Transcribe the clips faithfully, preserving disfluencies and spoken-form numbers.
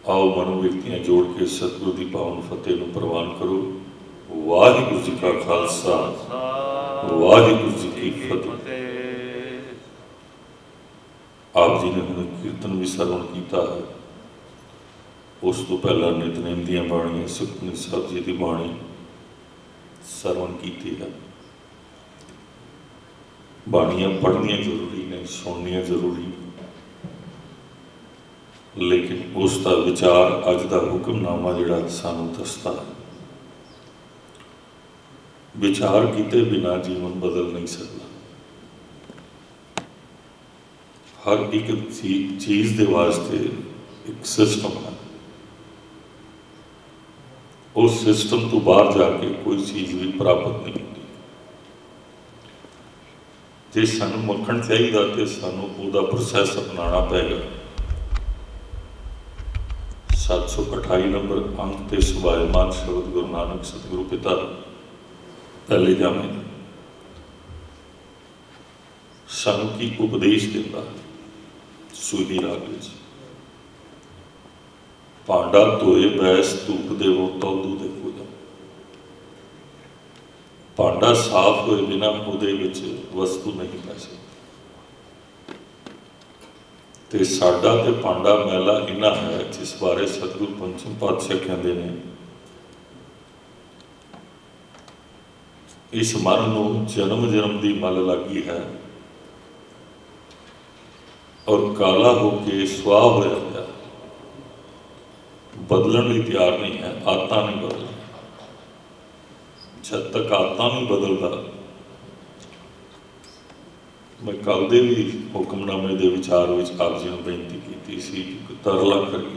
आओ मनोविरतियां जोड़ के सतगुरु की पावन फतेह नूं प्रवान करो। वाहिगुरू जी का खालसा, वाहिगुरू जी की फतेह। आप जी ने हुण कीर्तन भी सरवण किया है। उस तो पहला नितनेम दीआं बाणियां सुखमनी साहिब जी की बाणी सरवण की है। बाणियां पढ़नियां जरूरी ने, सुननियां जरूरी, लेकिन उसका विचार अज का हुक्मनामा जिहड़ा सानू दसदा है। विचार किते बिना जीवन बदल नहीं सकता। हर एक चीज़ के वास्ते एक सिस्टम है। उस सिस्टम तो बाहर जाके कोई चीज़ भी प्राप्त नहीं होती। जे सानू मक्खण चाहिए तो सानू उहदा प्रोसैस अपनाना पेगा। सत्त सौ अठाई नंबर अंक ते सुभायमान शब्द गुरु नानक सतगुरु पिता पहले जामे सानू की उपदेश दिता। सूदी राग विच भांडा धोए बैस धूप देवो तौदू दे पूजा। भांडा साफ होए बिना उहदे विच वस्तु नहीं पै सकती। ते साडा ते भांडा मैला इन्ना है जिस बारे सतगुरु पंचम पातशाह कहते हैं, इस मन नूं जन्म जन्म की मल लगी है और काला होके सुआह होया गया, बदलण लई तैयार नहीं है। आदतां नहीं बदल, जब तक आदतां नहीं बदलता। मैं कल दे भी हुक्मनामे के विचार में आप जी ने बेनती की सी कि तरला करिए।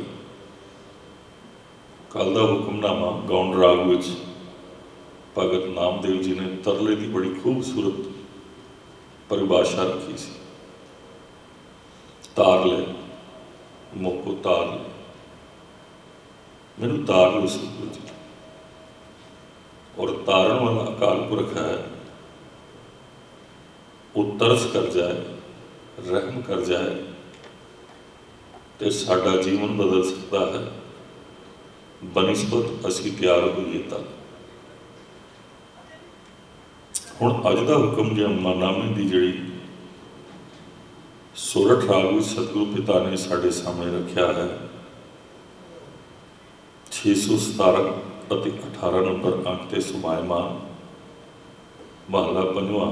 कल का हुक्मनामा गौंड राग विच भगत नामदेव जी ने तरले की बड़ी खूबसूरत परिभाषा रखी सी। तार ले मोको तार ले, मैनू तार लो सतगुरु जी। और तारण वाला अकाल पुरख है, वो तरस कर जाए, रहम कर जाए तो साडा जीवन बदल सकता है। बनिस्बत असी तैयार होइए तक। हुण अज का हुक्म जमनामे की जिहड़ी सोरठ राग विच सतगुरु पिता ने साडे सामने रखा है। छे सौ सतारह अति अठारह नंबर अंक ते सुभायमान महला पंजवां।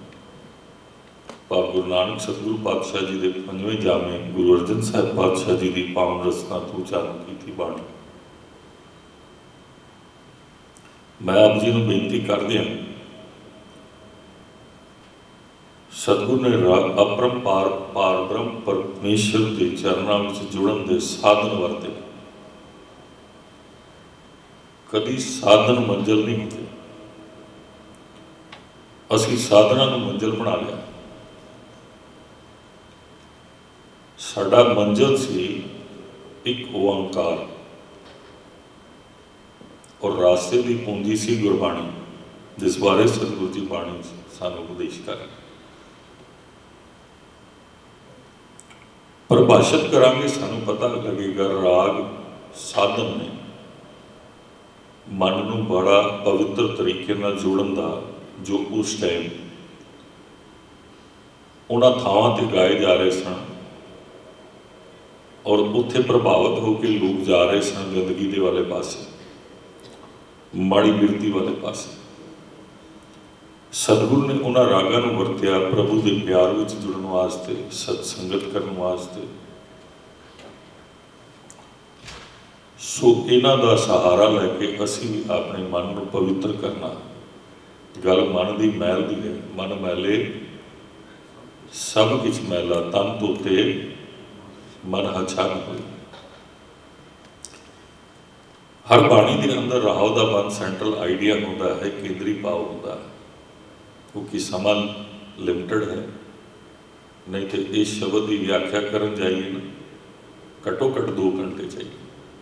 गुरु नानक सतगुरु पातशाह जी के पंजवें जामे गुरु अर्जन साहब पातशाह जी की पावन रचना तो उचारण की बाणी। मैं आप जी को बेनती कर दिया, सतगुरु ने अपरंपार पार ब्रह्म परमेश्वर के चरणों में जुड़न के साधन वरते। कभी साधन मंजिल नहीं होते, असी साधना को मंजिल बना लिया। साडा मंजिल सी एक ओंकार और रास्ते की पूंजी सी गुरबाणी, जिस बारे सतगुरु जी बाणी सानू उपदेश कर परिभाषित करांगे। सानू पता लगेगा राग साधन ने मन नूं बड़ा पवित्र तरीके नाल जोड़न दा, जो उस टाइम उन्हां थावां ते गाए जा रहे सन और उत्थे प्रभावित होकर लोग जा रहे सन गंदगी दे वाले पासे, माड़ी बिरती वाले पासे। सतगुरु ने उन्हां रागां नूं वरतिया प्रभु के प्यार विच जुड़न वास्ते, सत्संगत करन वास्ते। सो इन्हां दा सहारा लैके असीं भी अपने मन नूं पवित्र करना। गल मन की मैल दी है। मन मैले सब कुछ मैला, तन धोते मन हच्छा न होए। हर बाणी के अंदर राव का मन सेंट्रल आइडिया होता है, केंद्री भाव होता है, क्योंकि समा लिमिटेड है। नहीं तो इस शब्द की व्याख्या करन जाइए ना, घट्टो घट्ट दो घंटे चाहिए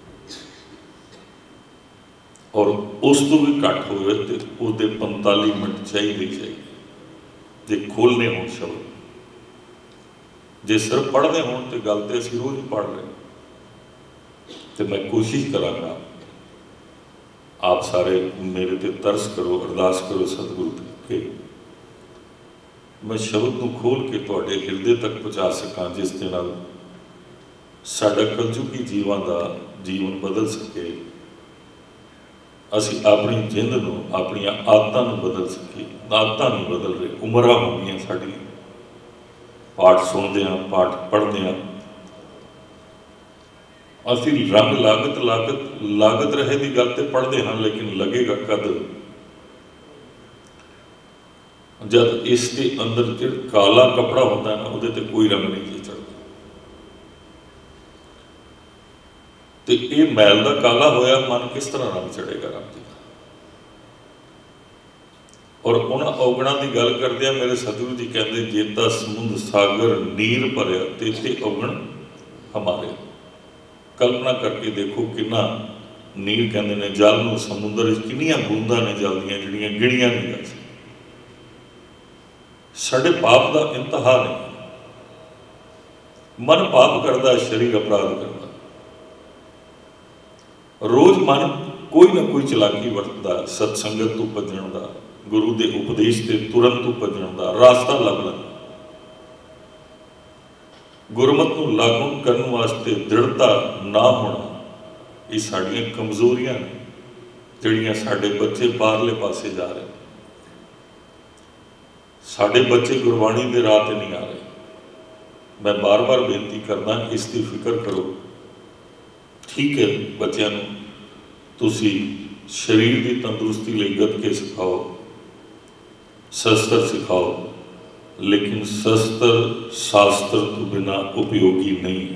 और उस तो भी घट होवे तो उसके पैंताली मिनट चाहिए ही चाहिए जे खोलने हो शब्द। जे सिर्फ पढ़ने हो तो गल तो असीं रोज़ ही पढ़ रहे, तो मैं कोशिश करांगा, आप सारे मेरे ते तरस करो, अरदास करो सतगुरु के मैं शब्द को खोल के तुहाडे हिरदे तक पहुँचा सकां, जिस दे नाल साडा कलयुगी जीवां दा जीवन बदल सके, असी अपनी जिंद नूं अपनी आदतां नूं बदल सके। आदतां नहीं बदल रही, उमरां हो गईयां साडी, पाठ सुनदे हां, पाठ पढ़दे हां, असी रंग लागत लागत लागत रहे की गल तो पढ़ते हाँ, लेकिन लगेगा कद जब इसके अंदर जो काला कपड़ा होता है ना, वो कोई रंग नहीं चढ़ता। तो ये मैल का काला होया मन किस तरह रंग चढ़ेगा रब जी का। और उन्होंने औगणा की गल करते हैं, मेरे सतगुरु जी कहते जेता समुद्र सागर नीर भरिया तेते औगण हमारे। कल्पना करके देखो कितना नीर कहते हैं जल में समुद्र किनिया बूंदा ने जल दियां जिहड़ियां गिणियां नहीं जा सकदियां। साडे पाप का इंतहा नहीं, मन पाप करता, शरीर अपराध करता, रोज मन कोई ना कोई चलाकी वरतदा, सत्संगत तो भजन का, गुरु के उपदेश से तुरंत तो भजन का रास्ता लभ लैंदा। गुरमत को लागू करने वास्ते दृढ़ता ना होना, ये साड़ियाँ कमजोरियां ने जिहड़ियां साडे बच्चे बाहरले पासे जा रहे, साडे बच्चे गुरबाणी के राह ते नहीं आ रहे। मैं बार बार बेनती करना, इसकी फिक्र करो। ठीक है, बच्चों को तुसी शरीर की तंदुरुस्ती लई गतके सिखाओ, शस्त्र सिखाओ, लेकिन शस्त्र शास्त्र तो बिना उपयोगी नहीं है।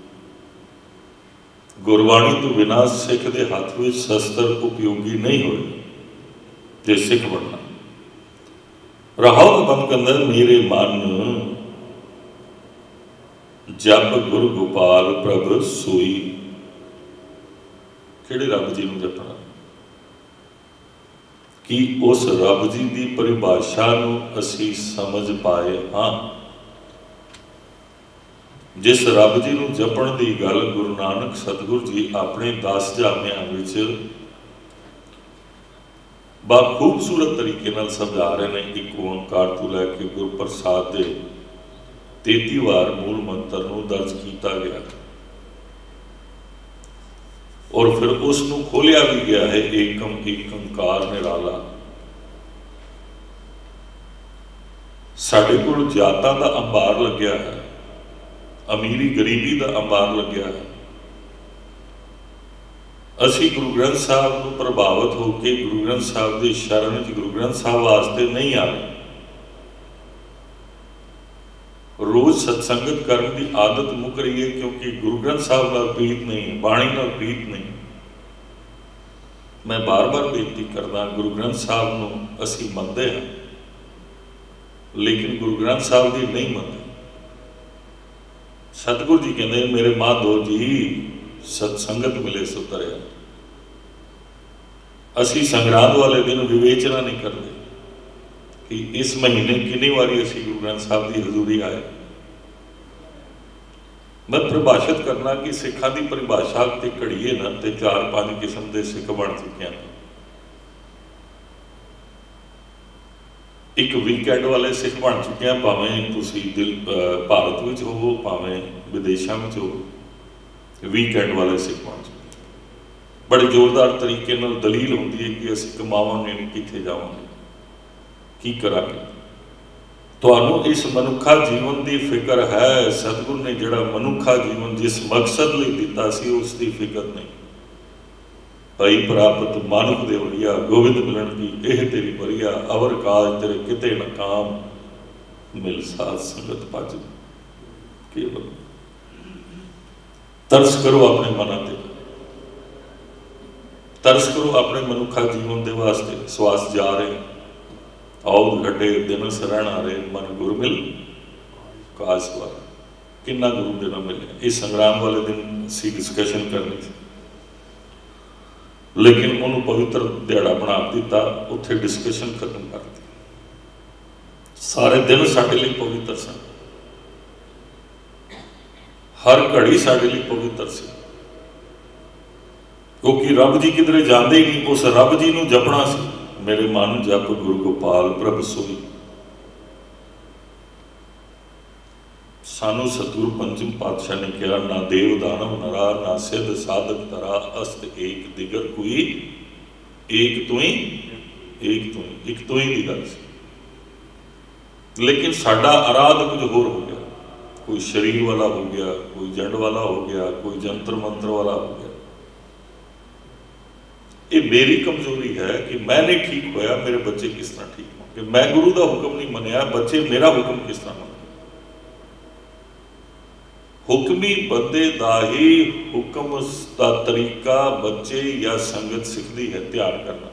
गुरबाणी तो बिना सिख के हाथ में शस्त्र उपयोगी नहीं होए जे सिख बनना। रहाओ बंद कंदर मेरे मन जप गुरु गोपाल प्रभ सोई। किहड़े रब जी नूं जपना कि उस रब जी की परिभाषा नूं असी समझ पाए हाँ। जिस रब जी नूं जपण की गल गुरु नानक सतगुरु जी अपने दस जामियां विच बा खूबसूरत तरीके नाल समझा रहे हैं। एक ओंकार तो लैके गुरु प्रसाद के तेती वार मूल मंत्र नूं दर्ज किया गया और फिर उसनूं खोलिया भी गया है। एकम एकंकार निराला। साडे कोल जातां दा अंबार लग्या है, अमीरी गरीबी का अंबार लग्या है। असी गुरु ग्रंथ साहब को प्रभावित होकर गुरु ग्रंथ साहब की शरण च गुरु ग्रंथ साहब वास्ते नहीं आ रहे। रोज सत्संगत करने की आदत मुक रही है, क्योंकि गुरु ग्रंथ साहब नाल प्रीत नहीं है, बाणी नाल प्रीत नहीं। मैं बार बार बेनती करदा, गुरु ग्रंथ साहब नूं असीं मनदे हां, लेकिन गुरु ग्रंथ साहब की नहीं मनदे। सतगुरु जी कहते मेरे माधो जी सत्संगत मिले सो तरिया। असीं संगरांद वाले दिन विवेचना नहीं करते कि इस महीने कितनी बारी असीं गुरु ग्रंथ साहब की हजूरी आए। मैं परिभाषित करना कि सिखा की परिभाषा ते घड़ीए ना ते चार पांच किस्म के सिख बन चुके हैं। एक वीकेंड वाले सिख बन चुके हैं, भावें तुसी दिल भारत में हो भावें विदेशों में हो, वीकेंड वाले सिख बन चुके हैं। बड़े जोरदार तरीके नाल दलील होती है कि असीं कमावांगे नहीं, कित्थे जावांगे, की करांगे। तुहानूं इस मनुखा जीवन की फिक्र है? सतगुरु ने जिहड़ा मनुखा जीवन जिस मकसद लई दिता सी उसकी फिक्र नहीं। भाई प्राप्त मानुख दे वरिया गोविंद मिलन की एह तेरी वरिया, अवर काज तेरे किते न काम, मिल साध संगत भज केवल। तरस करो अपने मनां ते, तरस करो अपने मनुखा जीवन के वास्ते। सवास जा रहे आओ घटे दिन सरहण आ रहे, मन गुरु मिल काज सवार। किन्ना गुरु के नाम मिले। इस संग्राम वाले दिन असीं डिस्कशन करनी थी, लेकिन उन्होंने पवित्र दिहाड़ा बना दिता, उत्थे डिस्कशन खत्म कर दी। सारे दिन साडे लई पवित्र सन, हर घड़ी साडे लई पवित्र सी। क्योंकि रब जी किधरे जाते ही नहीं, उस रब जी को जपना सी। मेरे मन जप गुरु गोपाल प्रभ सोई। सानू सतगुरु पंचम पातशाह ने कहा, ना देव दानव नरा, ना सिद्ध साधक तरा, अस्त एक दिगर कोई, एक तू ही, एक तू ही, एक तू ही की गल सी। लेकिन साडा आराध कुछ होर हो गया, कोई शरीर वाला हो गया, कोई जंड वाला हो गया, कोई जंतर मंत्र वाला हो गया। ये मेरी कमजोरी है कि मैं नहीं ठीक होया, मेरे बच्चे किस तरह ठीक होंगे। मैं गुरु का हुक्म नहीं मनिया, बच्चे मेरा हुक्म किस तरह मन। हुक्मी बंदे दा ही हुक्म का तरीका बच्चे या संगत सीखती है। ध्यान करना,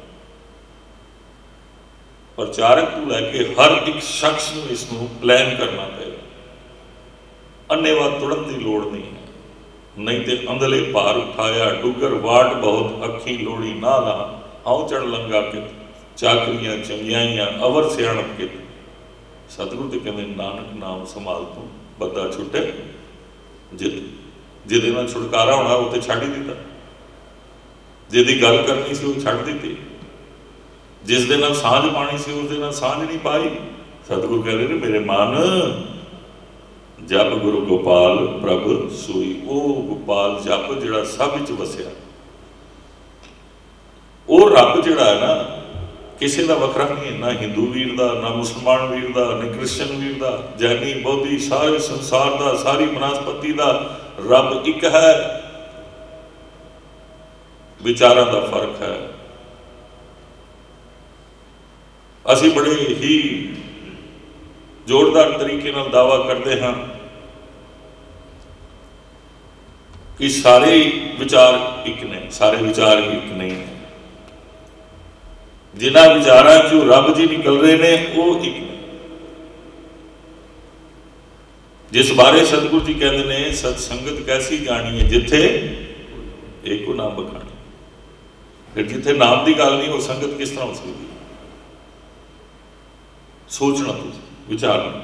प्रचारक तो लैके हर एक शख्स को इसनों प्लान करना पड़ेगा। अन्नेवा तुड़न की लोड़ नहीं है, नहीं तो अंधले भार उठाया डुगर वाट बहुत अखी लोड़ी ना ला, आउ चढ़ लंगा कित चाकरियां चंगियाइयां अवर सियाणप कित। सतगुरु तो कहते नानक नाम संभाल तू बदा छुटे जिद। जिदे नाल छुटकारा होना वो तो छड़ ही दिता, जिहदी गल करनी सी वो छड़ दी, जिस दे नाल सांझ पानी सी उस दे नाल सांझ नहीं पाई। सतगुरु कहते ने मेरे मन जप गुरु गोपाल प्रभ सोई। वो गोपाल जप जिहड़ा सब विच वसिया, वो रब जिहड़ा है ना किसी का वखरा नहीं है, ना हिंदू वीर का, ना मुसलमान वीर का, ना क्रिश्चन वीर का, जैनी बौद्धी सारे संसार का, सारी वनस्पति का रब एक है। विचारों का फर्क है। असी बड़े ही जोरदार तरीके नाल दावा करते हैं कि सारे विचार एक ने, सारे विचार एक नहीं है। जिन्हां विचारां चों रब जी निकल रहे ने वो एक ने। जिस बारे सतगुरु जी कहते ने सतसंगत कैसी जानी है जिथे एको नाम बखानी। फिर जिथे नाम की गल नहीं वो संगत किस तरह हो सकती? सोचना, तुझे विचारना।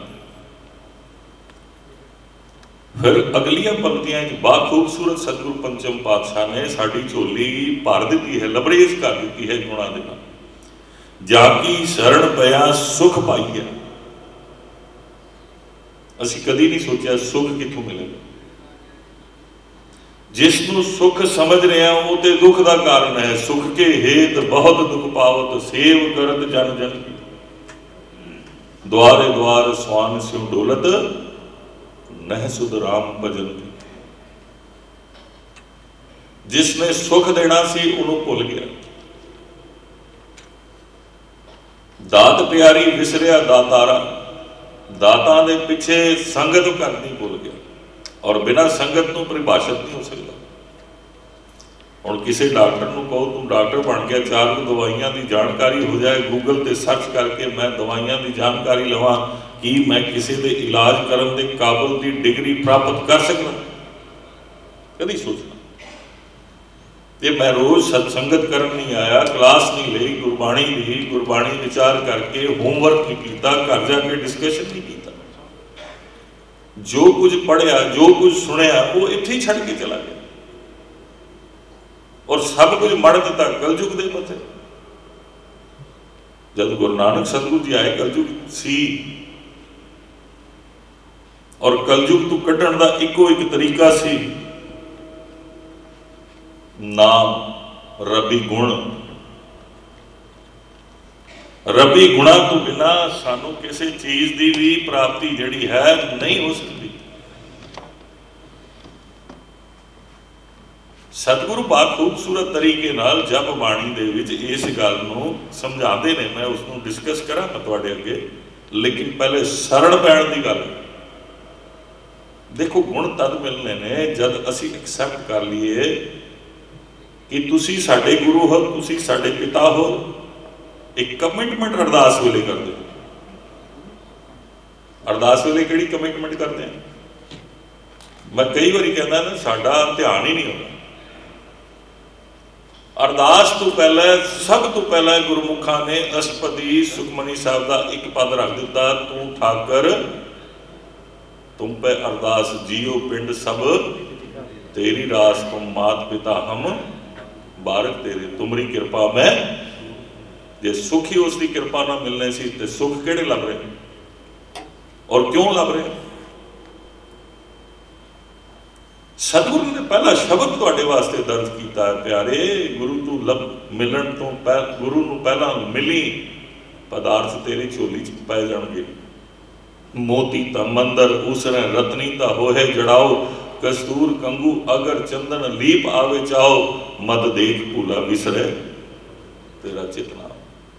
फिर अगलियां पंक्तियां बाखूबसूरत सतगुरु पंचम पातशाह ने साड़ी झोली भर दी है, लबरेज कर दी है गुणा दे नाल। जाकी शरण पया सुख पाई है। असी कदी नहीं सोचा सुख कितों मिलेगा। जिसनों सुख समझ रहे हैं वो तो दुख का कारण है। सुख के हेत बहुत दुख पावत, सेव करत जन जन की। द्वारे द्वार स्वान स्यों डोलत, नह सुध राम भजन की। जिसने सुख देना सी उन्होंने भुल गया। दात प्यारी विसरिया दातारा। दाता दे पिछे संगत करनी भुल गया। और बिना संगत तो परिभाषित नहीं हो सकता। और किसी डॉक्टर को कहो तू डॉक्टर बन गया, चार को दवाइयां की जानकारी हो जाए, गूगल ते सर्च करके मैं दवाइयां की जानकारी लवां कि मैं किसी के इलाज करने के काबिल की डिग्री प्राप्त कर सकता? कभी सोचना। ये मैं रोज सत्संगत करन नहीं आया, क्लास नहीं ली, गुरबाणी ली, गुरबाणी विचार करके होमवर्क नहीं किया, घर जाके डिस्कशन नहीं किया। जो कुछ पढ़िया, जो कुछ सुनिया वो इत्थे ही छड़ के चला गया और सब कुछ मड़ दिता कलयुग के मथे। जब गुरु नानक सतगुरु जी आए कलयुग सी और कलयुग तो कढ़ण का इको एक तरीका सी नाम, रबी गुण। रबी गुणा तो बिना सानू किसी चीज की भी प्राप्ति जिहड़ी है नहीं हो सकती। सतगुरु बहुत खूबसूरत तरीके नाल जप बाणी दे विच इस गल नूं समझाते ने। मैं उसनूं डिस्कस करा तुहाडे अगे, लेकिन पहले शरण पैण की गल। देखो गुण तद मिलने ने जद असी एक्सैप्ट कर लीए कि तुसी साडे गुरु हो, तुसी साडे पिता हो। एक कमिटमेंट अरदास वेले करते हो। अरदास वेले किहड़ी कमिटमेंट करते हैं? मैं कई बार कहना ना साडा ध्यान ही नहीं होता। अरदास तो पहले सब तो पहले गुरमुखा ने अष्टपदी सुखमनी साहब का एक पद रख दिता, तू ठाकर तुम पे अरदास जियो पिंड सब तेरी रास तुम मात पिता हम बारक तेरे तुमरी कृपा मैं, जे सुख ही उसकी कृपा ना मिलने सी ते सुख किहड़े लभ रहे और क्यों लभ रहे? सतगुरु ने पहला शब्द तुहाडे वास्ते दर्ज किया है, प्यारे गुरु तू लब मिलन तो पह गुरु नूं पहला मिली पदार्थ तेरी झोली च पै जाणगे। मोती ता मंदर उसने रतनी ता होए जड़ाओ, कस्तूर कंगू अगर चंदन लीप आवे चाओ, मद देख भूला विसरे तेरा चितना।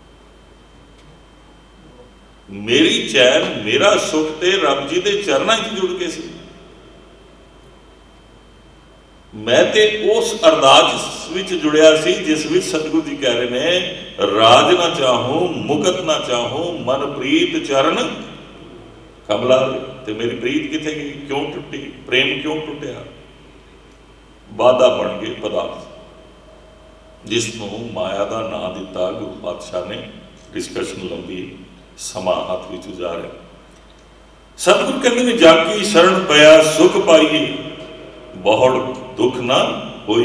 मेरी चैन मेरा सुख ते रब जी दे चरनां च जुड़ के सी। मैं ते उस अरदास विच जुड़िया सी जिस विच सतगुरु जी कह रहे ने, राज ना चाहूं मुकत ना चाहूं मन प्रीत चरण कमला। ते मेरी प्रीत किथे गई, क्यों टुटी, प्रेम क्यों टुटिया? बाधा बन गए पदार्थ जिसनों माया का नां दिता गुरु पातशाह ने। डिस्कशन लंबी, समा हाथ विच जा रहा। सतगुरु कहते ने जाकी शरण पया सुख पाइए, बहुत दुख ना होई।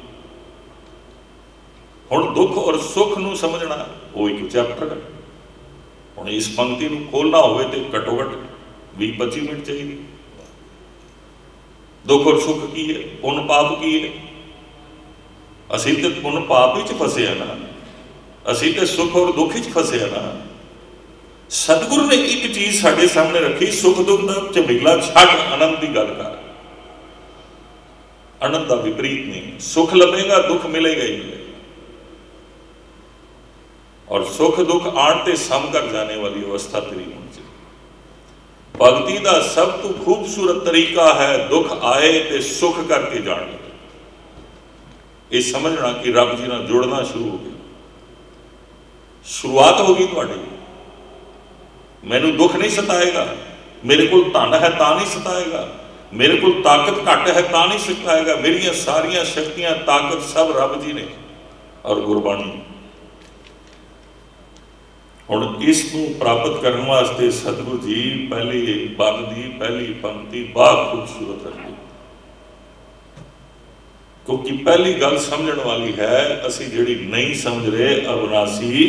हुण दुख और सुख नूं समझना वो एक चैप्टर है। हुण इस पंक्ति नूं खोलना होवे ते घट्टो घट भी पच्ची मिनट चाहिए। दुख और सुख की है, पुन पाप की है? असीं ते पुन पाप विच फसे हैं ना, असीं ते सुख और दुख विच फसे हैं ना। सतगुरु ने एक चीज साडे सामने रखी, सुख दुख दा झमेला छड्ड आनंद की गल कर। आनंद का विपरीत नहीं, सुख लभेगा दुख मिलेगा ही मिलेगा। और सुख दुख आण ते सम कर जाने वाली अवस्था तेरी होनी चाहिए। भगती का सब तो खूबसूरत तरीका है, दुख आए ते सुख करके जान लो। ये समझना कि रब जी नाल जुड़ना शुरू हो गया, शुरुआत होगी तुहाडी। मैनू दुख नहीं सताएगा, मेरे को धन है ता नहीं सताएगा, मेरे को ताकत घट है ता नहीं सताएगा। मेरिया सारिया शक्तियां ताकत सब रब जी ने और गुरबाणी। हुण इस प्राप्त करने वास्ते सतगुरु जी पहली बंद की पहली पंक्ति बहुत खूबसूरत रखी, क्योंकि पहली गल समझण वाली है। असी जिहड़ी नहीं समझ रहे, अविनाशी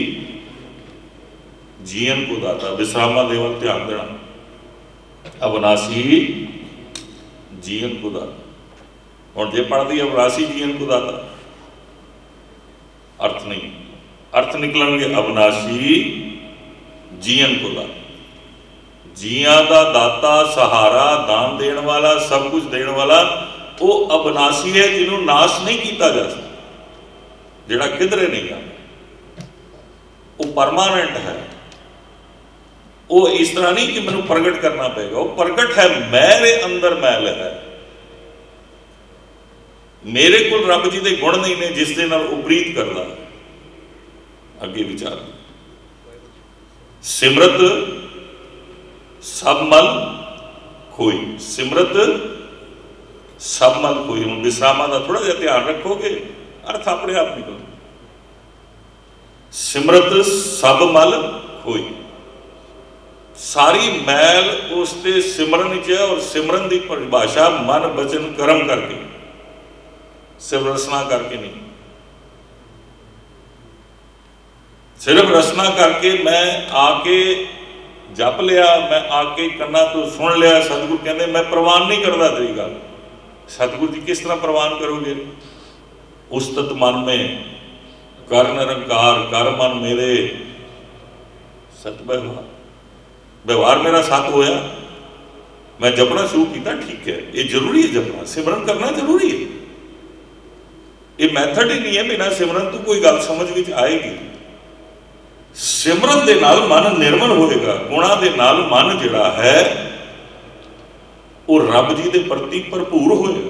जीवन को दाता, विश्रामा दे वल ध्यान देना। अविनाशी जीवन को दाता। हुण जे पढ़दी अविनाशी जीवन को दाता, अर्थ नहीं, अर्थ निकलणगे अविनाशी जीवन को दाता। जियां दा दाता, सहारा, दान देण वाला, सब कुछ देण वाला वो अविनाशी है, जिन्हों नाश नहीं किया जा सकता, जिहड़ा किधरे नहीं जाता, वो परमानेंट है। वो इस तरह नहीं कि मैनू प्रगट करना पेगा, वो प्रगट है, मेरे अंदर मैल है। मेरे को रब जी के गुण नहीं ने जिस दे नाल उपरीत करदा। अगे विचार, सिमरत सब मल खोई, सिमरत सब मल खोई। हुण विश्रामा का थोड़ा जिहा ध्यान रखोगे, अर्थ अपने आप निकल। सिमरत सब मल खोई, सारी मैल उसते सिमरन च है। और सिमरन की परिभाषा मन वचन कर्म करके, सिर्फ रसना करके नहीं। सिर्फ रसना करके मैं आके जप लिया, मैं आके कन्ना तो सुन लिया, सतगुरु कहते मैं प्रवान नहीं करता तेरी गल। सतगुरु जी किस तरह प्रवान करोगे? उस्तत मन में कर निरंकार, कर मन मेरे सत व्यवहार। व्यवहार मेरा सत होया, मैं जपना शुरू किया, ठीक है, ये जरूरी है, जपना सिमरन करना जरूरी है। ये मैथड ही नहीं है, बिना सिमरन तो कोई गल समझ विच आएगी। सिमरन दे नाल मन निर्मल होएगा, गुणा दे नाल मन जिहड़ा है वो रब जी के प्रति भरपूर होएगा।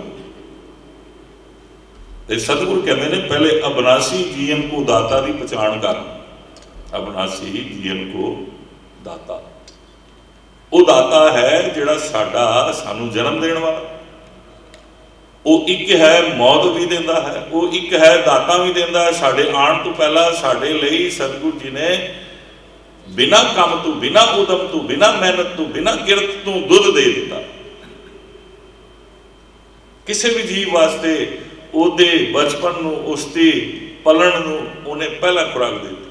ते सतगुरु कहते हैं पहले अविनाशी जीवन को दाता की पहचान कर। अविनाशी जीवन को दाता, वो दाता है जिहड़ा साडा सानू जन्म देने वाला। वो एक है, मौत भी देता है, वो एक है, दाता भी देता है। साडे आण तो पहला साडे लई सतगुरु जी ने बिना काम तो, बिना उदम तो, बिना मेहनत तो, बिना किरत तो दुध दे दिता। किसी भी जीव वास्ते ਉਹਦੇ ਬਚਪਨ ਨੂੰ, ਉਸਦੀ ਪਲਣ ਨੂੰ ਉਹਨੇ ਪਹਿਲਾ ਖੁਰਾਕ ਦੇ ਦਿੱਤੀ।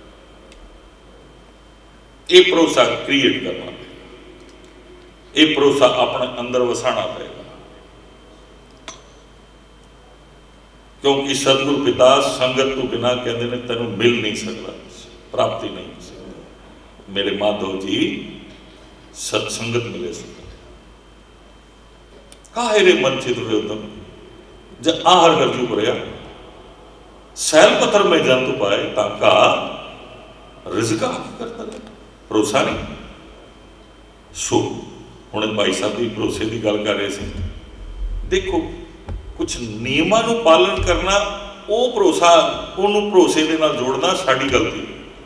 ਇਹ ਭਰੋਸਾ ਕ੍ਰੀਏਟ ਕਰਨਾ, ਇਹ ਭਰੋਸਾ ਆਪਣੇ ਅੰਦਰ ਵਸਾਣਾ ਪਏਗਾ, क्योंकि सतगुरु पिता संगत तो बिना कहते हैं तेन मिल नहीं सकता, प्राप्ति नहीं हो सकती। मेरे माधव जी सत्संगत मिले सकते काहे रे मन चित उदम जब आहर कर चुप रहा सैल पत्थर में जन तो पाए ताका रिजका करता रहे, भरोसा नहीं। सो हुणे भाई साहब की भरोसे की गल कर रहे थे। देखो कुछ नियमां नूं पालन करना, वो भरोसा उन्होंने भरोसे दे नाल जोड़ना साडी गलती।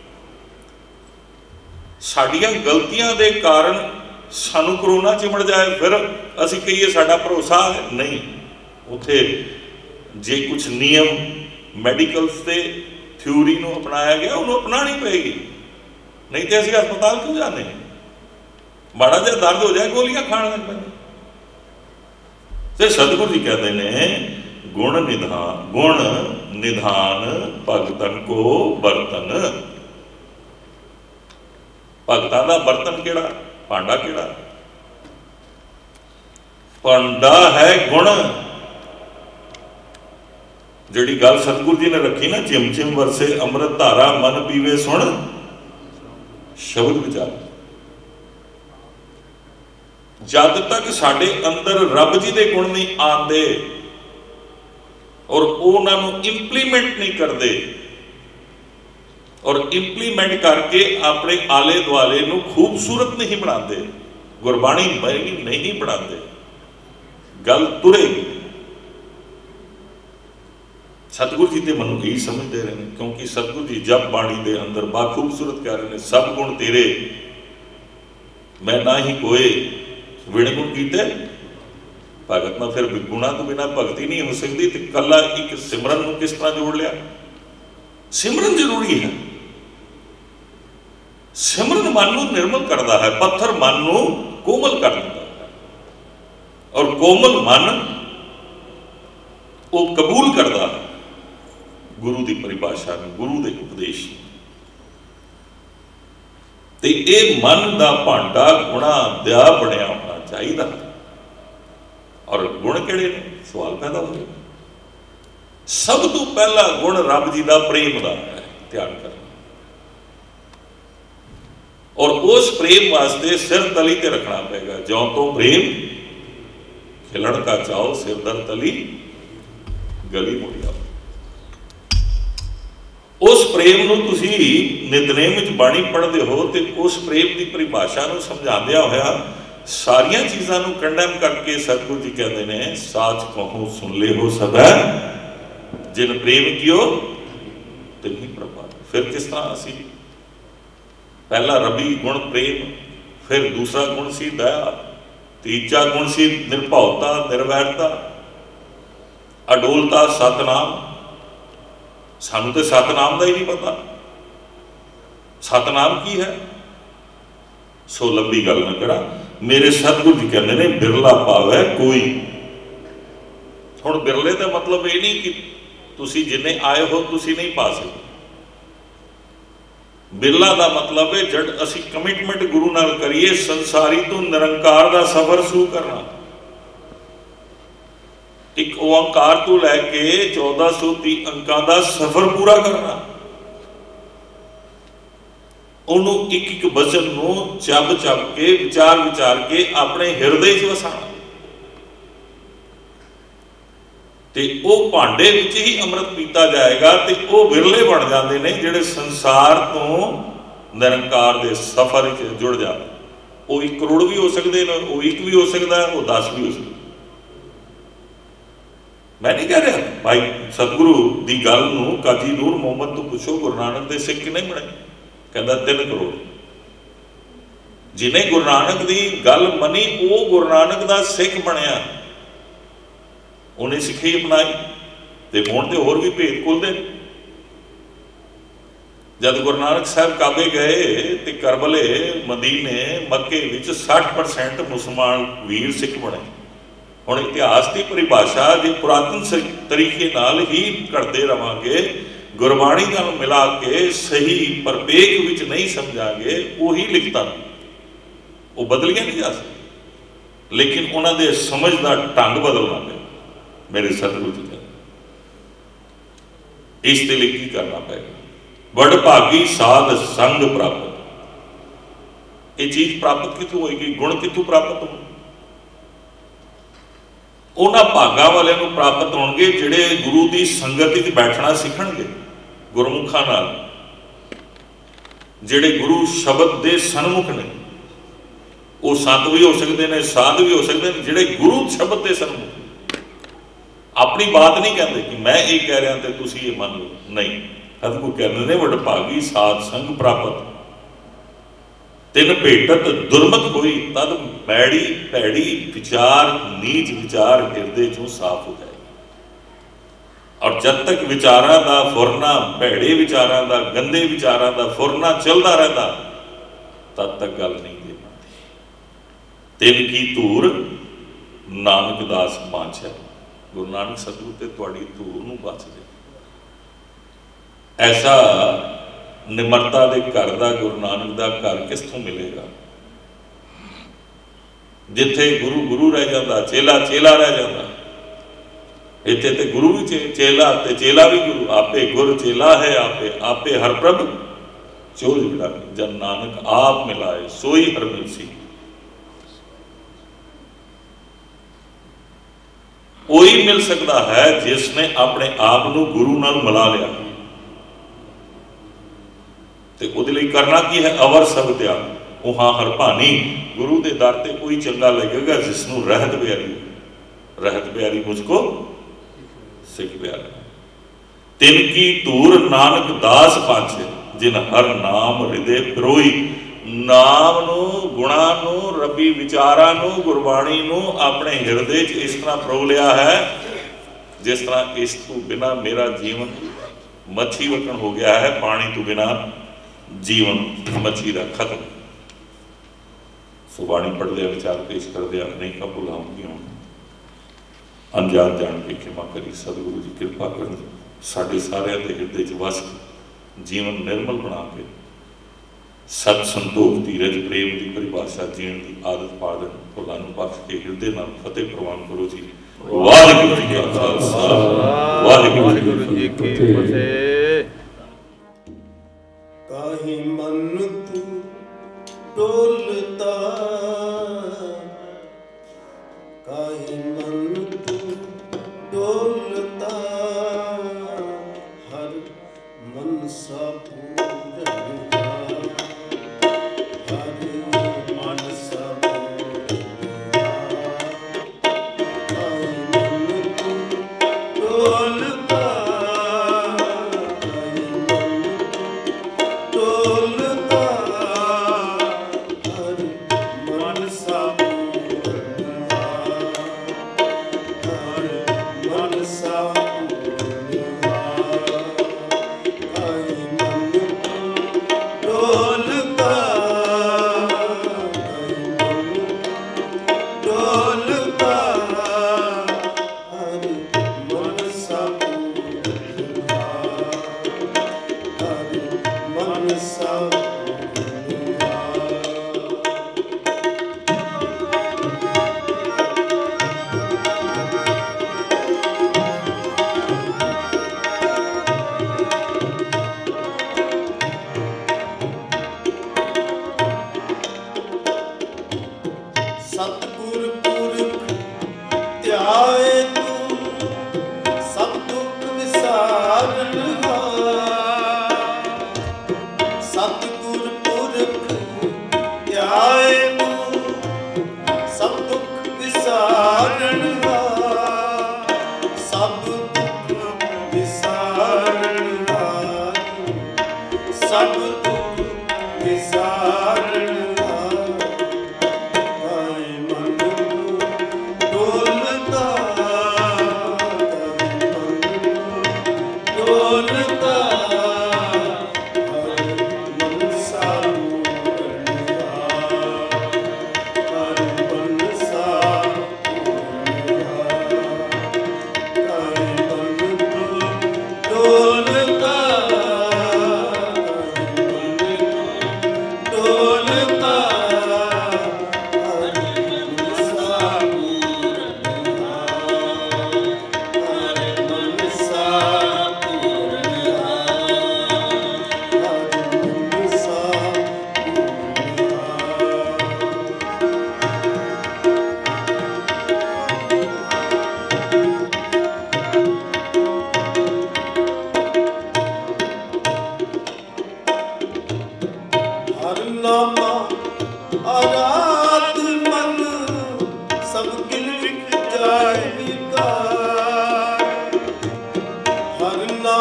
साडियां गलतियां दे कारण सानू करोना चिमड़ जाए, फिर असीं कहिए साडा भरोसा है नहीं। उत्थे जे कुछ नियम मैडिकल्स ते थ्योरी नूं अपनाया गया उन्होंने अपनानी पेगी, नहीं तो असीं हस्पताल क्यों जाने? माड़ा जिहा दर्द हो जाए गोलियां खाण लग पैंदे। ते सतगुरु जी कहते हैं गुण निधान, गुण निधान भगतन को बर्तन। भगतां दा बर्तन केड़ा, भांडा केड़ा? भांडा है गुण। जिहड़ी गल सतगुरु जी ने रखी ना, चिम चिम वरसे अमृत धारा मन पीवे सुन शब्द विचार। जद तक साडे अंदर रब जी दे गुण नहीं आते और उन्होंने इंप्लीमेंट नहीं करते और इंप्लीमेंट करके अपने आले दुआले नूं खूबसूरत नहीं बनाते, गुरबाणी नहीं बनाते, गल तुरेगी। सतगुरु जी तो मनु यही समझते रहे हैं, क्योंकि सतगुरु जी जब बाणी के अंदर बा खूबसूरत कह रहे हैं, सब गुण तेरे मैं ना ही कोई विण गुण कीते भगत ना। फिर गुणा तो बिना भगती नहीं हो सकती। तो कला एक सिमरन को किस तरह जोड़ लिया? सिमरन जरूरी है। सिमरन मन को निर्मल करता है, पत्थर मन को कोमल कर देता है, और कोमल मन वो कबूल करता है गुरु की परिभाषा में, गुरु के उपदेश। तो ये मन का भांडा गुणा दया बनया होना चाहिए। और गुण किहड़े ने? सवाल पैदा हो गया। सब तो पहला गुण रब जी का प्रेम का है, ध्यान करना। और उस प्रेम वास्ते सिर तली ते रखना पड़ेगा। ज्यों तो प्रेम खिलण का चाओ, सिर दर तली गली मुड़िया। उस प्रेम नूं तुसीं नितनेम विच बाणी पढ़दे हो तो उस प्रेम की परिभाषा नूं समझांदिया होया सारियां चीज़ां नूं कंडेम करके सतगुरु जी कहते हैं साच कहूँ सुन ले हो सदा जिन प्रेम कियो तिन्ही प्रभात। फिर किस तरह असी पहला रबी गुण प्रेम, फिर दूसरा गुण सी दया, तीजा गुण सी निर्भवता निर्वैरता, अडोलता सतनाम। सानू तो सतनाम का ही नहीं पता, सतनाम की है। सो लंबी गल न करा, मेरे सतगुरु जी कहते हैं बिरला पावे कोई। हुण बिरले का मतलब ये नहीं कि तुसी जिन्ने आए हो तुसी नहीं पा सकते। बिरला का मतलब है जब असी कमिटमेंट गुरु नाल करिए संसारी तो निरंकार का सफर शुरू करना। एक ओंकार तो लैके चौदह सौ तीह अंकों का सफर पूरा करना। उन्होंने एक एक वचन को चब चब के विचार विचार के अपने हिरदे च वसाना। ते वो भांडे विच ही अमृत पीता जाएगा तो वो विरले बन जाते हैं जिहड़े संसार तो निरंकार के सफर च जुड़ जाते। वो एक करोड़ भी हो सकते हैं, वो एक भी हो सकता है, वो दस भी हो सकता है। मैं नहीं कह रहा भाई सतगुरु की गल नूं काजी नूर मोहम्मद तो पूछो गुरु नानक के सिख किने बने? कहता तीन करोड़। जिन्हें गुरु नानक की गल मनी वो गुरु नानक का सिख बनया, उन्हें सिक्खी अपनाई। तो हुण तो होर भी भेद खुलते। जब गुरु नानक साहब काबे गए तो करबले मदीने मक्के विच साठ परसेंट मुसलमान वीर सिख बने। हुण इतिहास की परिभाषा जे पुरातन तरीके नाल ही करते रहांगे, गुरबाणी नाल मिला के सही परपेख विच नहीं समझांगे, उही लिखतां वो बदलियां नहीं जा सकती, लेकिन उन्हां दे समझ दा ढंग बदलना पिया। मेरे सतगुरु जी कहते इसके लिए की करना पेगा? वडभागी साध संग प्राप्त। ये चीज प्राप्त कितों होएगी? गुण कितों प्राप्त हो? उन्हां भागां वालियां नूं प्राप्त होणगे जिहड़े गुरु की संगत विच बैठना सीखणगे, गुरमुखां नाल, जिहड़े गुरु शब्द के सन्मुख ने। वो संत भी हो सकते हैं, साध भी हो सकते हैं, जिहड़े गुरु शब्द के सन्मुख अपनी बात नहीं कहते कि मैं ये कह रहा तो तुसीं ये मान लो, नहीं। सतगुरु कहते हैं वडभागी साध संग प्राप्त, तिन भेटत दुर्मत होई, तद मैड़ी भैड़ी विचार नीच विचार हृदय चों साफ हो जाए। और जब तक विचारां दा फुरना, भैड़े विचारां दा, गंदे विचारां दा फुरना चलता रहता, तद तक गल नहीं दे पाती। तिन की धूर नानक दास बांछै। गुरु नानक सतगुरु ते तुहाडी धूर नूं बच दे। ऐसा निमरता दे घर दा, गुरु नानक दा घर किसों मिलेगा? जिथे गुरु गुरु रह जाता, चेला चेला रह जाता। इत्थे ते गुरु भी चे, चेला ते चेला भी गुरु। आपे गुर चेला है आपे, आपे हर प्रभ चोज बिड़ावे। जन नानक आप मिलाए सोई हर मिलसी। कोई मिल सकता है जिसने अपने आप को गुरु नाल मिला लिया। तो उसदे लई करना की है? अवर सब त्याग। वो हाँ हर भानी गुरु के दर ते कोई चंगा लगेगा जिसनों रहत प्यारी, रहत प्यारी मुझको सिख प्यारा। तिन की धूर नानक दास पाछे, जिन हर नाम हृदय पिरोई। नाम नू, गुणा नू, रबी विचारां नू, गुरबाणी नू अपने हृदय च इस तरह परो लिया है जिस तरह इस तू बिना मेरा जीवन मच्छी वकन हो गया है, पानी तो बिना जीवन मच्छी का खत्म। सो बाणी पढ़दे विचार पेश करदे नहीं का भुलाऊंगी हूँ अनजान जान के क्षमा करी। सतगुरु जी कृपा करन साडे सारिਆਂ ਦੇ ਹਿਰਦੇ ਚ ਵਸ जीवन निर्मल बना के सत संतोख धीरज प्रेम की परिभाषा जीण की आदत पा दें। भुलां नूं बख्श के हृदय नाल फतेह प्रवान करो जी। वाहिगुरू जी का खालसा, वाहिगुरू जी की फतेह। काहि मन तू डोलता, काहि मन तू डोलता, हर मनसा पूरन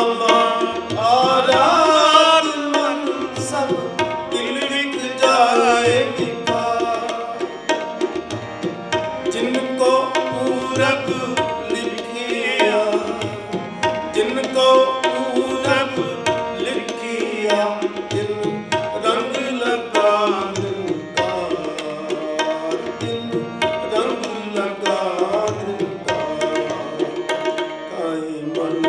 ਨਾਮਾ ਆਰਾਧ ਮਨ ਸਭ ਦਿਲ ਵਿਕ ਜਾਏ ਵਿਕਾਰ। ਜਿਨ ਕੋ ਪੂਰਬ ਲਿਖਿਆ ਜਿਨ ਕੋ ਪੂਰਬ ਲਿਖਿਆ ਤਿਨ ਰੰਗ ਲਗਾ ਨਿਰੰਕਾਰ। ਤਿਨ ਰੰਗ ਲਗਾ ਨਿਰੰਕਾਰ। ਕਾਹੀ ਮਨ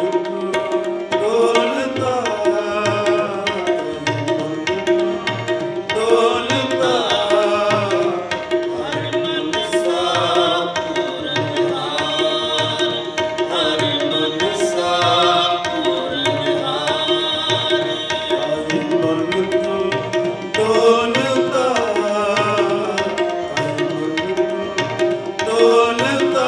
ਡੋਲਦਾ ਡੋਲਦਾ ਹਰ ਮਨ ਸਾ ਪੂਰਨਹਾਰ। ਹਰ ਮਨ ਸਾ ਪੂਰਨਹਾਰ। ਕਾਹੀ ਮਨ ਡੋਲਦਾ ਕਾਹੀ ਮਨ ਡੋਲਦਾ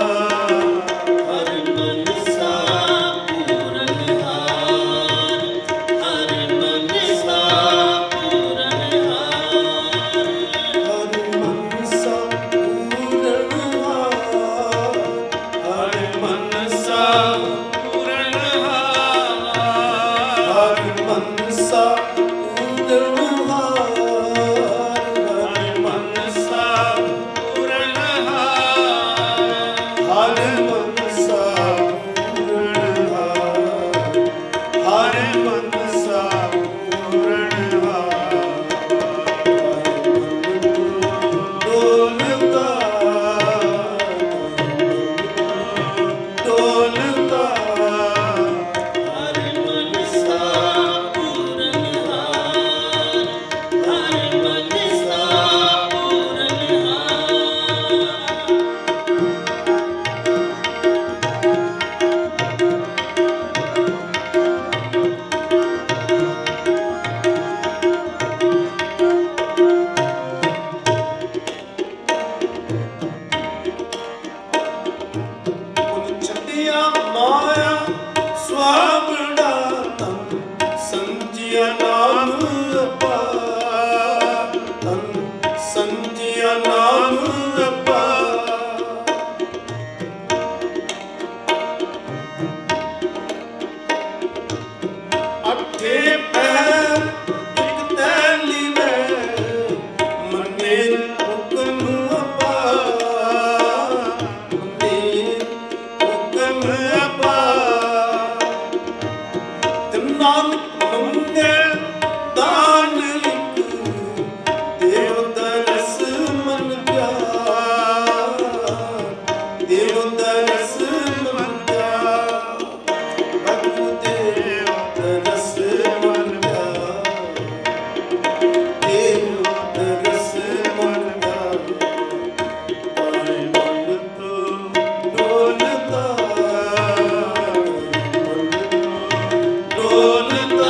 ਹਰ ਮਨ ਸਾ ਪੂਰਨਹਾਰ। ਹਰ ਮਨ ਸਾ ਪੂਰਨਹਾਰ। ਹਰ ਮਨ ਸਾ ਪੂਰਨਹਾਰ। ਹਰ ਮਨ ਸਾ ਪੂਰਨਹਾਰ। ਹਰ ਮਨ ਸਾ ਪੂਰਨਹਾਰ। ਹਰ ਮਨ ਸਾ ਪੂਰਨਹਾਰ। ਹਰ ਮਨ ਸਾ ਪੂਰਨਹਾਰ। ਹਰ ਮਨ ਸਾ ਪੂਰਨਹਾਰ। ਡੋਲਦਾ ਡੋਲਦਾ ਹਰ ਮਨ ਸਾ ਪੂਰਨਹਾਰ। ਹਰ ਮਨ ਸਾ ਪੁਨ ਛੱਡਿਆ ਮਾਇਆ ਸੁਆਵੜਾ ਤਨ ਸੰਜਿਆ ਨਾਮ ਅਪਾਰ। ਤਨ ਸੰਜਿਆ ਨਾਮ ਅਪਾਰ। ਅੱਠੇ ਪਹਿਰ ਇਕ ਤੈਲੀ ਮੈਂ ਮੰਨੇ ਹੁਕਮ ਅਪਾਰ। ਮੰਨੇ ਹੁਕਮ ਅਪਾਰ। ਤਿਨ ਨਾਨਕ ਮੰਗੇ ਦਾਨ ਲਿਖ ਦੇਵ ਦਰਸ ਮਨ ਪਿਆਰ। ਦੇਵ ਦਰਸ ਮਨ ਪਿਆਰ। ਪ੍ਰਭੂ ਦੇਵ ਦਰਸ ਮਨ ਪਿਆਰ। ਦੇਵ ਦਰਸ ਮਨ ਪਿਆਰ। ਕਾਹੇ ਮਨ ਤੂੰ ਡੋਲਦਾ ਕਾਹੇ ਮਨ ਤੂੰ ਡੋਲਦਾ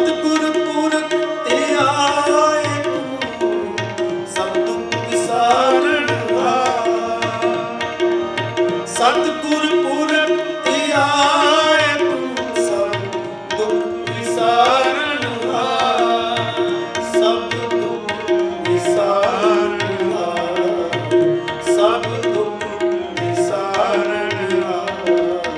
सतगुर पुरख ते आए तू सब दुख विसारण हार। सतगुर पुरख ते आए तू सब दुख विसारण हार। सब दुख विसारण हार। सब दुख विसारण हार।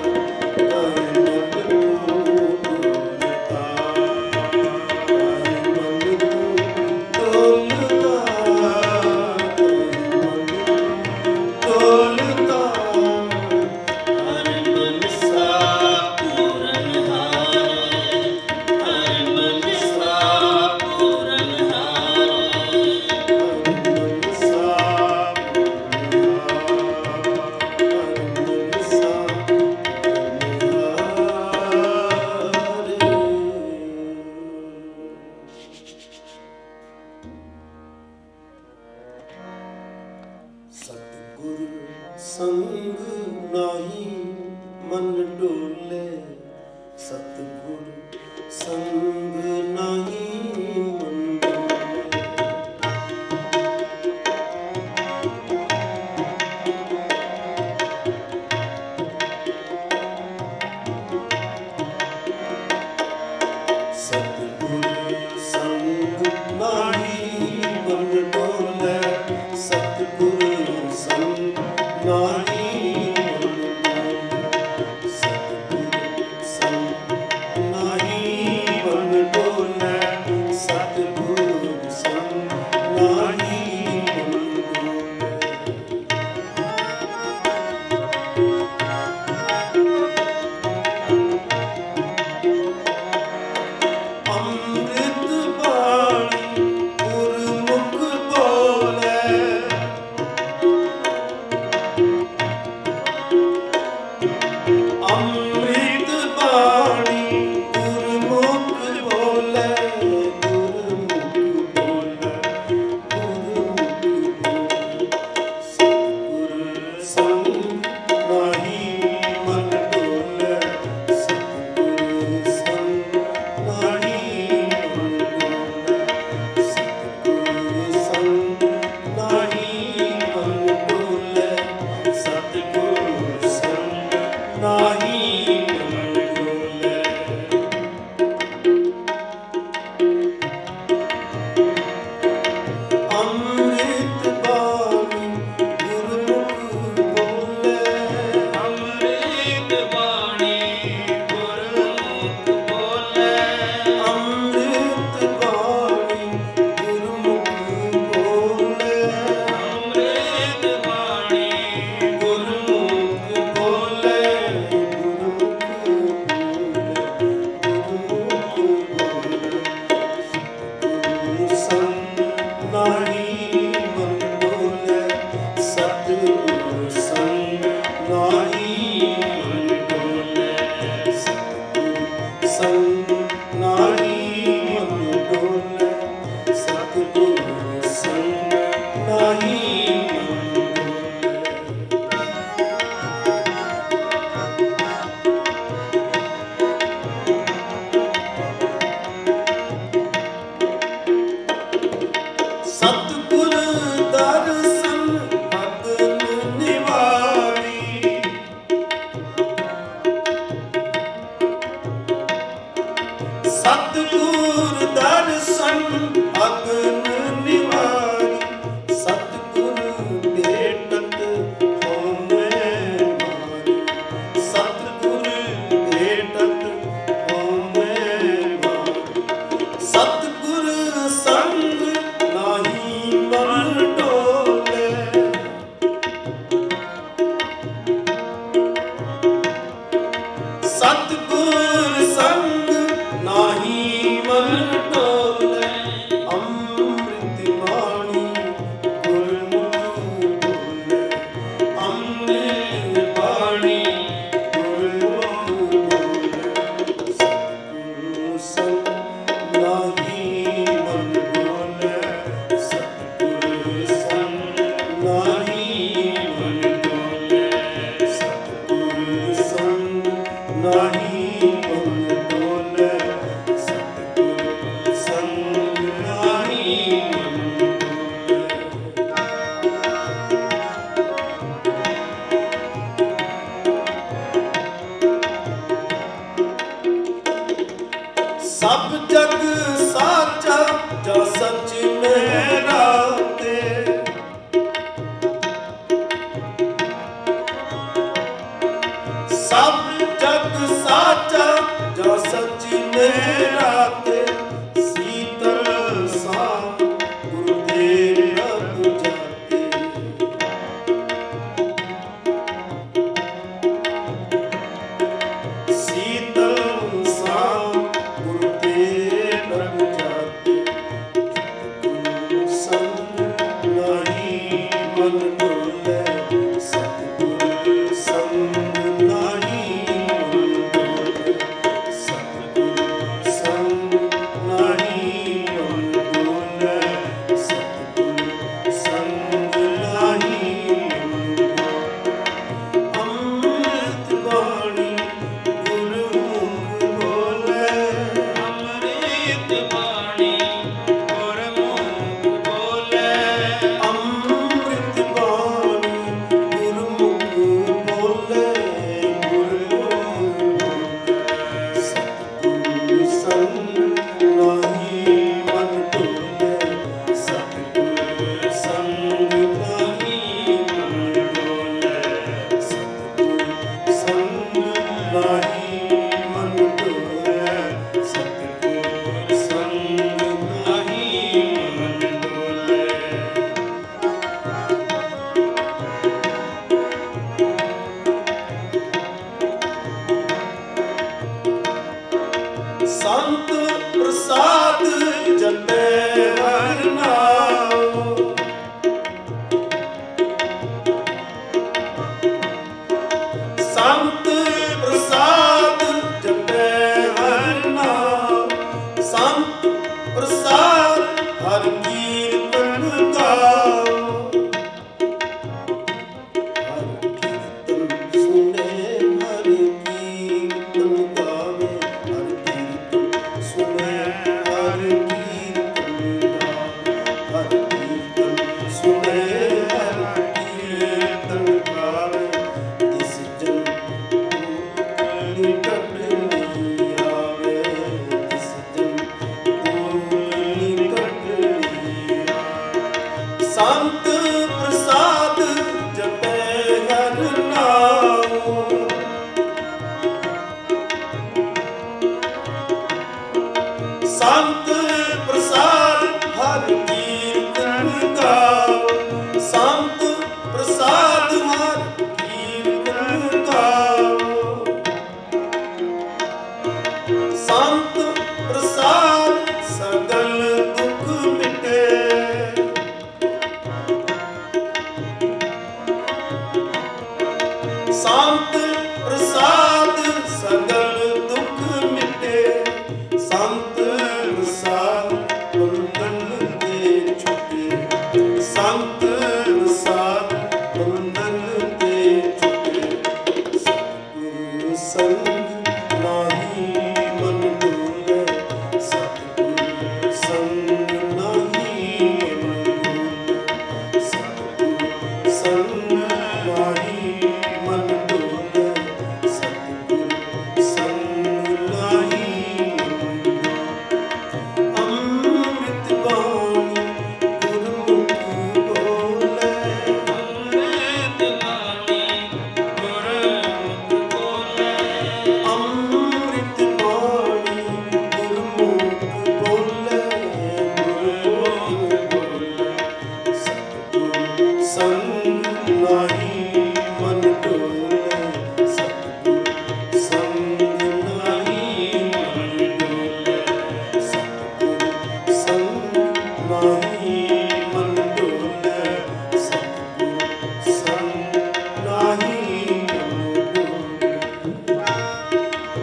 सतगुर संग नाही मन डोले। सतगुर संग नाही मन डोले। सतगुर संग नाही मन डोले। सतगुर संग नाही मन डोले। सतगुर संग नाही मन डोले। सतगुर संग नाही मन डोले। अमृत बाणी गुरमुख बोले। अमृत बाणी गुरमुख बोले। गुरमुख बोले। गुरमुख बोले। सतगुर संग नाही मन डोले। सतगुर संग नाही मन डोले। सतगुर संग नाही मन डोले। सतगुर संग नाही मन डोले। अमृत बाणी गुरमुख बोले। अमृत बाणी गुरमुख बोले। अमृत बाणी गुरमुख बोले। अमृत बाणी गुरमुख बोले। गुरमुख बोले। सतगुर संग नाही मन डोले। सतगुर संग नाही मन डोले। सतगुर दर्शन अगन निवारी। सतगुर दर्शन अगन निवारी। सतगुर भेटत होमे मारी। सतगुर भेटत होमे मारी। सतगुर संग नाही मन डोले। सतगुर संग नाही मन डोले। अमृत ਪ੍ਰਸਾਦ ਜਪੈ ਹਰਿ ਨਾਮ। ਸੰਤ ਪ੍ਰਸਾਦ ਜਪੈ ਹਰਿ ਨਾਮ। ਸੰਤ ਪ੍ਰਸਾਦ ਹਰਿ ਕੀਰਤਨ ਗਾਓ। ਹਰਿ ਕੀਰਤਨ ਸੁਣੇ ਹਰਿ ਕੀਰਤਨ ਗਾਵੇ। ਹਰਿ ਕੀਰਤਨ ਸੁਣੇ ਹਰਿ ਕੀਰਤਨ ਗਾਵੇ। ਹਰਿ ਕੀਰਤਨ ਸੁਣੇ ਹਰਿ ਕੀਰਤਨ ਗਾਵੇ। ਤਿਸ ਜਨ ਨਿਕਟ ਨਹੀਂ ਆਵੇ। ਤਿਸ ਜਨ ਨਿਕਟ ਨਹੀਂ ਆਵੇ। ਸੰਤ ਪ੍ਰਸਾਦ ਜਪੈ ਹਰਿ ਨਾਮ। ਸੰਤ ਪ੍ਰਸਾਦ ਹਰਿ ਕੀਰਤਨ ਗਾਓ। ਸੰਤ ਪ੍ਰਸਾਦ ਹਰਿ ਕੀਰਤਨ ਗਾਓ। ਸੰਤ ਪ੍ਰਸਾਦ ਸਗਲ ਦੁਖ ਮਿਟੇ। ਸੰਤ ਪ੍ਰਸਾਦ ਸਗਲ ਦੁਖ ਮਿਟੇ। ਸੰਤ ਪ੍ਰਸਾਦ ਬੰਧਨ ਤੇ ਛੁਟੇ। ਸੰਤ ਪ੍ਰਸਾਦ ਬੰਧਨ ਤੇ ਛੁਟੇ। ਸਤਿਗੁਰ ਸੰਗ ਨਾਹੀ ਮਨ ਡੋਲੇ। ਸਤਿਗੁਰ ਸੰਗ ਨਾਹੀ ਮਨ ਡੋਲੇ। ਸਤਿਗੁਰ ਸੰਗ ਨਾਹੀ ਮਨ ਡੋਲੇ। ਸਤਿਗੁਰ ਸੰਗ ਨਾਹੀ ਮਨ ਡੋਲੇ। ਅੰਮ੍ਰਿਤ ਬਾਣੀ ਗੁਰਮੁਖ ਬੋਲੇ। ਅੰਮ੍ਰਿਤ ਬਾਣੀ ਗੁਰਮੁਖ ਬੋਲੇ। ਅੰਮ੍ਰਿਤ ਬਾਣੀ ਗੁਰਮੁਖ ਬੋਲੇ। ਗੁਰਮੁਖ ਬੋਲੇ। ਸਤਿਗੁਰ ਸੰਗ ਨਾਹੀ ਮਨ ਡੋਲੇ। ਸਤਿਗੁਰ ਸੰਗ ਨਾਹੀ ਮਨ ਡੋਲੇ। ਸਤਿਗੁਰ ਸੰਗ ਨਾਹੀ ਮਨ ਡੋਲੇ। ਸਤਿਗੁਰ ਸੰਗ ਨਾਹੀ ਮਨ ਡੋਲੇ।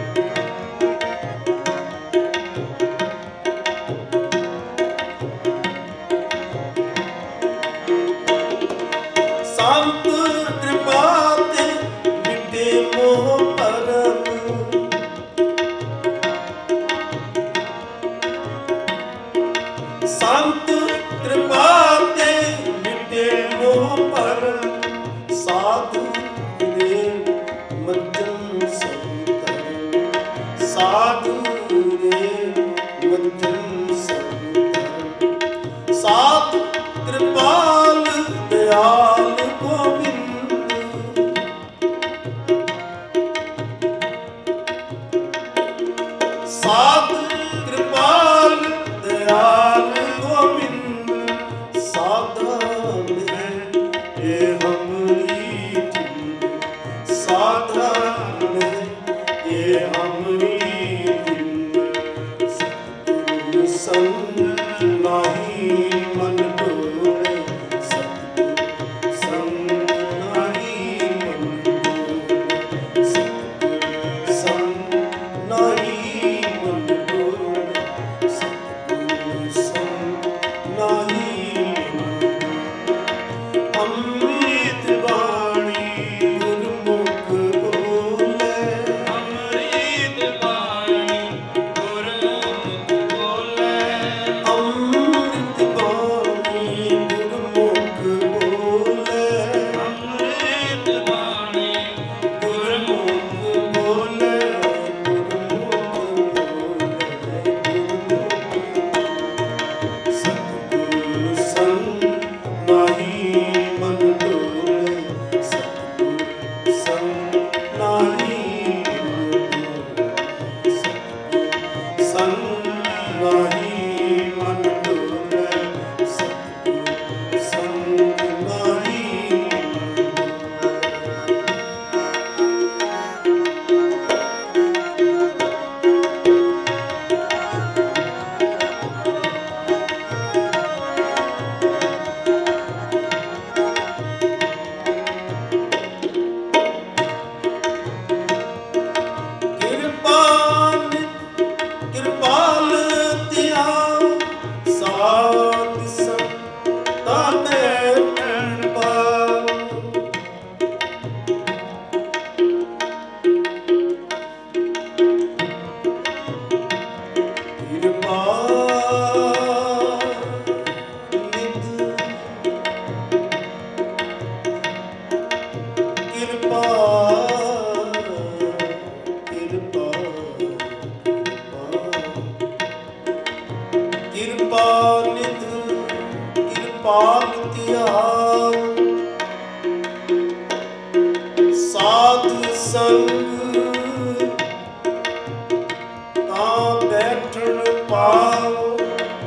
ਸੰਤ ਕਿਰਪਾ ਤੇ ਮਿਟੇ ਮੋਹ ਭਰਮ। ਸੰਤ ਕਿਰਪਾ ਤੇ ਮਿਟੇ ਮੋਹ ਭਰਮ। ਸਾਧੂ ਦੇ ਮੱਜਨ ਸਭ ਧਰਮ। ਸਾਧੂ ਦੇ ਮੱਜਨ ਸਭ ਧਰਮ। ਸਾਧ ਕਿਰਪਾਲ ਦਿਆਲ ਗੋਬਿੰਦ। ਸਾਧ ਕਿਰਪਾਲ ਦਿਆਲ ਗੋਬਿੰਦ। ਸਾਧਨ ਹੈ ਇਹ ਹਮਰੀ ਜਿੰਦ। ਸਾਧਨ ਹੈ ਇਹ ਹਮਰੀ ਜਿੰਦ। ਸਤਿਗੁਰ ਸੰਗ ਨਾਹੀ ਮਨ ਡੋਲੇ। ਸਤਿਗੁਰ ਸੰਗ ਨਾਹੀ ਮਨ ਡੋਲੇ। ਸਤਿਗੁਰ ਸੰਗ ਨਾਹੀ ਮਨ ਡੋਲੇ। ਸਤਿਗੁਰ ਸੰਗ ਨਾਹੀ ਮਨ ਡੋਲੇ। ਅੰਮ੍ਰਿਤ ਬਾਣੀ ਗੁਰਮੁਖ ਬੋਲੇ। ਅੰਮ੍ਰਿਤ ਬਾਣੀ ਗੁਰਮੁਖ ਬੋਲੇ। ਅੰਮ੍ਰਿਤ ਕਿਰਪਾ ਨਿਧ ਕਿਰਪਾਲ ਧਿਆਨ ਸਾਧ ਸੰਗ ਤਾਂ ਬੈਠਣ ਪਾਓ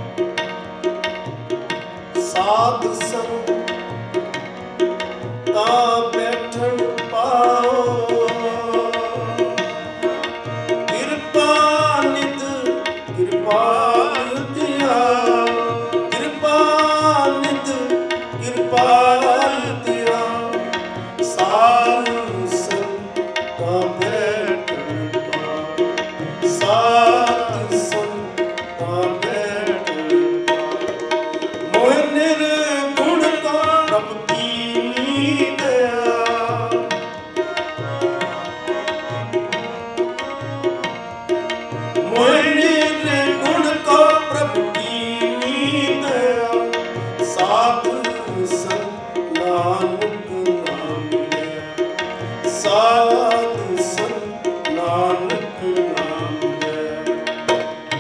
ਸਾਧ ਸੰਗ ਤਾਂ ਬੈਠਣ ਪਾਓ ਕਿਰਪਾ ਨਿਧ ਕਿਰਪਾਲ ਧਿਆਨ ਕਿਰਪਾ ਨਿਧ ਕਿਰਪਾਲ ਧਿਆਨ ਸਾਧ ਸੰਗ ਤਾਂ ਬੈਠਣ ਪਾਓ ਸਾਧ ਸੰਗ ਤਾਂ ਬੈਠਣ ਪਾਓ ਮੋਹਿ ਨਿਰਗੁਣ ਕਾ ਪ੍ਰਭ ਕੀਨੀ ਦਇਆ ਮੋਹਿ ਨਿਰਗੁਣ ਕਾ ਪ੍ਰਭ ਕੀਨੀ ਦਇਆ ਸਾਧ ਸੰਗ ਨਾਨਕ ਨਾਮ ਲਿਆ ਸਾਧ ਸੰਗ ਨਾਨਕ ਨਾਮ ਲਿਆ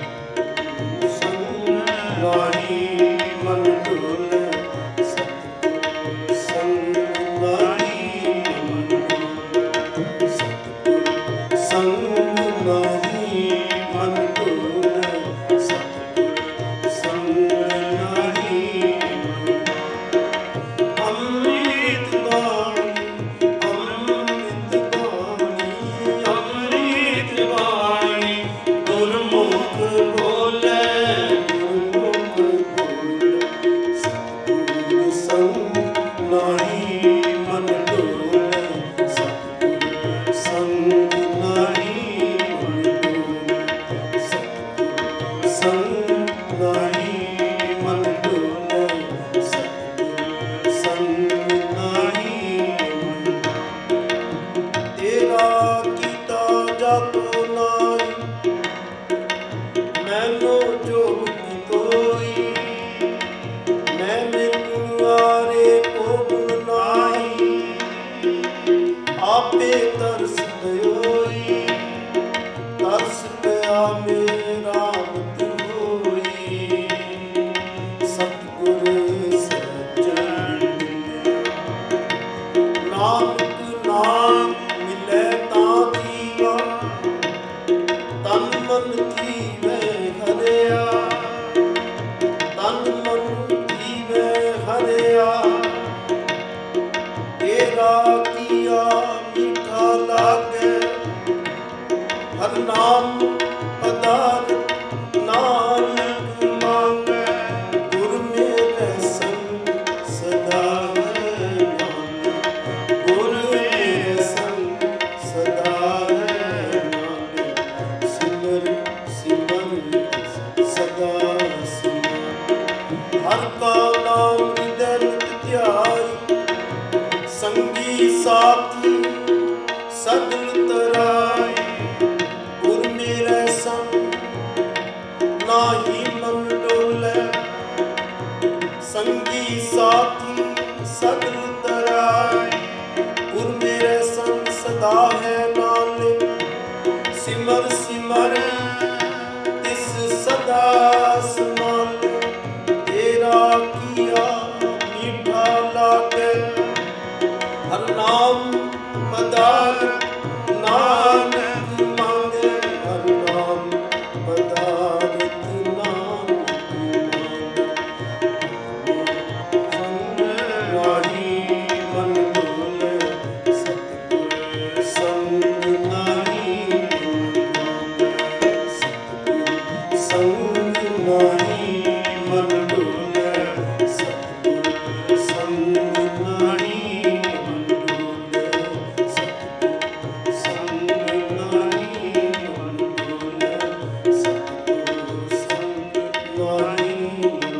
ਸੰਗ ਨਾਹੀ ਮਨ ਡੋਲੇ ਸਤਿਗੁਰ ਸੰਗ ਨਾਹੀ ਮਨ ਡੋਲੇ ਸਤਿਗੁਰ ਸੰਗ ਨਾਹੀ ਮਨ ਡੋਲੇ ਸਤਿਗੁਰ ਸੰਗ ਨਾਹੀ ਅੰਮ੍ਰਿਤ ਬਾਣੀ ਅੰਮ੍ਰਿਤ ਬਾਣੀ ਅੰਮ੍ਰਿਤ ਬਾਣੀ ਗੁਰਮੁਖ ਬੋਲੇ ਗੁਰਮੁਖ ਬੋਲੇ ਸਤਿਗੁਰ ਸੰਗ ਨਾਹੀ ਮਨ ਡੋਲੇ ਸਤਿਗੁਰ ਸੰਗ ਨਾਹੀ ਮਨ ਡੋਲੇ ਸਤਿਗੁਰ ਸੰਗ ਨਾਹੀ ਮਨ ਡੋਲੇ ਸਤਿਗੁਰ ਸੰਗ ਨਾਹੀ ਮਨ ਤੇਰਾ ਕੀਤਾ ਜਾਤੋ ਨਾਹੀ ਮੈਨੋ ਜੋਗ ਕੀ ਕੋਈ ਮੈਂ ਨਿਰਗੁਣਾਰੇ ਕੋ ਗੁਣ ਨਾਹੀ ਆਪੇ ਤਰਸ ਦਇਓਈ ਤਰਸ ਪਿਆ ਮੇਰਾ ਮਤ ਹੋਈ ਸਤਿਗੁਰ ਸੱਜਣ ਮਿਲਿਆ ਨਾਨਕ ਨਾਮ ਮਿਲੇ ਤਾਂ ਜੀਵਾ ਤਨ ਮਨ ਜੀਵੇ ਹਰਿਆ ਤਨ ਮਨ ਜੀਵੇ ਹਰਿਆ ਤੇਰਾ ਕੀਆ ਮੀਠਾ ਲਾਗੇ ਹਰ ਨਾਮ ਪਦਾਰਥ ਨਾਨਕ ਮੰਗੈ ਗੁਰ ਮੇਰੇ ਸੰਗ ਸਦਾ ਹੈ ਨਾਨਕ ਗੁਰ ਮੇਰੇ ਸੰਗ ਸਦਾ ਹੈ ਨਾਨਕ ਸਿਮਰ ਸਿਮਰ ਸਦਾ ਸਿਮਰ ਹਰ ਕਾ ਨਾਮ ਹਿਰਦੈ ਨਿਤ ਧਿਆਈ ਸੰਗੀ ਸਾਥੀ ਸਗਲ ਤਰਾਈ ਗੁਰ ਮੇਰੇ ਸੰਗ ਨਾਹੀ ਮਨ ਡੋਲੇ ਸੰਗੀ ਸਾਥੀ ਸਗਲ ਤਰਾਈ ਗੁਰ ਮੇਰੇ ਸੰਗ ਸਦਾ ਹੈ ਨਾਲੇ ਸਿਮਰ ਸਿਮਰ ਤਿਸ ਸਦਾ ਸਮਾਲੇ ਤੇਰਾ ਕੀਆ ਮੀਠਾ ਲਾਗੇ ਹਰ ਨਾਮ ਪਦਾਰਥ ਨਾਨਕ ਮੰਗੇ ਹਰ ਨਾਮ ਪਦਾਰਥ ਨਾਨਕ ਮੰਗੇ ਸੰਗ ਨਾਹੀ ਮਨ ਡੋਲੇ ਸਤਿਗੁਰ ਸੰਗ ਨਾਹੀ ਸਤਿਗੁਰ ਸੰਗ ਨਾਹੀ ਮਨ ਡੋਲੇ ਸਤਿਗੁਰ ਸੰਗ ਨਾਹੀ ਮਨ ਡੋਲੇ ਸਤਿਗੁਰ ਸੰਗ ਨਾਹੀ ਮਨ ਡੋਲੇ ਸਤਿਗੁਰ ਸੰਗ ਨਾਹੀ